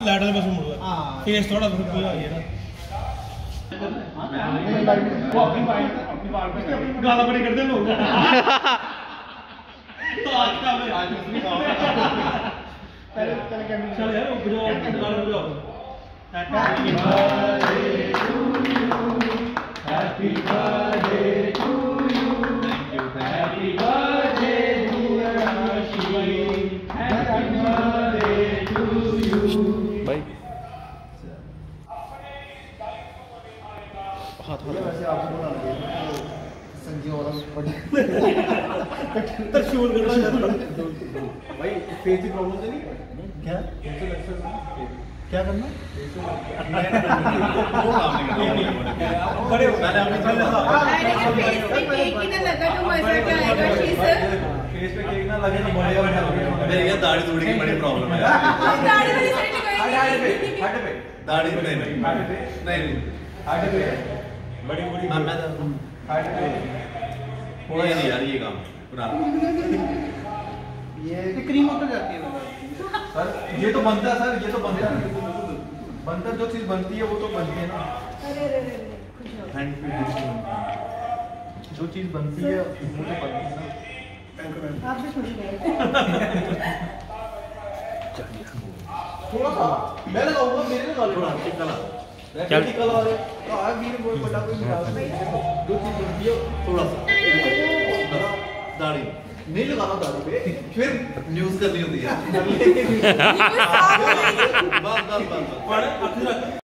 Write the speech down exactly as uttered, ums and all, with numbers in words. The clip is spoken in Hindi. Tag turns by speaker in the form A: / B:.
A: लैडर बस मुड़ गया फेस थोड़ा सा पूरा आ गया ना वो अपनी बाइक अपनी बाइक पे गाना बड़ी करते लोग तो आज का मैं आज नहीं खाऊंगा पहले पहले कैमरे चल यार वो गाना बजाओ happy birthday to you happy birthday to you thank you happy birthday dear Ashish happy birthday to you भाई हाथ हाथ वैसे आपको बनाना है संजीव और तर शूट करना भाई फेस की प्रॉब्लम तो नहीं क्या फेशियल एक्सरसाइज क्या करना बड़े मैंने अपने पहले फेस पे केक ही ना लगा तो मजा क्या आएगा शीश फेस पे केक ना लगे तो बढ़िया मेरी ये दाढ़ी थोड़ी की बड़ी प्रॉब्लम है दाढ़ी वाली साइड पे हट पे दाढ़ी नहीं नहीं नहीं हट पे बड़ी बड़ी मैं मैं हट पे थोड़ा नहीं यार ये काम पुराना ये क्रीम उतर जाती है सर ये तो बनता है सर ये तो बनता है बनता जो चीज बनती है वो तो बनती है ना अरे अरे अरे हैंड पे जो चीज बनती है वो तो बनती है ना आप भी खुश रहिए थोड़ा सा मैं लगाऊंगा मेरे लगा लो थोड़ा टिकला क्या टिकला वाले तो आ भी वो बड़ा कोई मिला जो चीज बनती है थोड़ा सा दाढ़ी नहीं लगाना दाढ़ी पे फिर न्यूज़ करनी होती है बस बस बस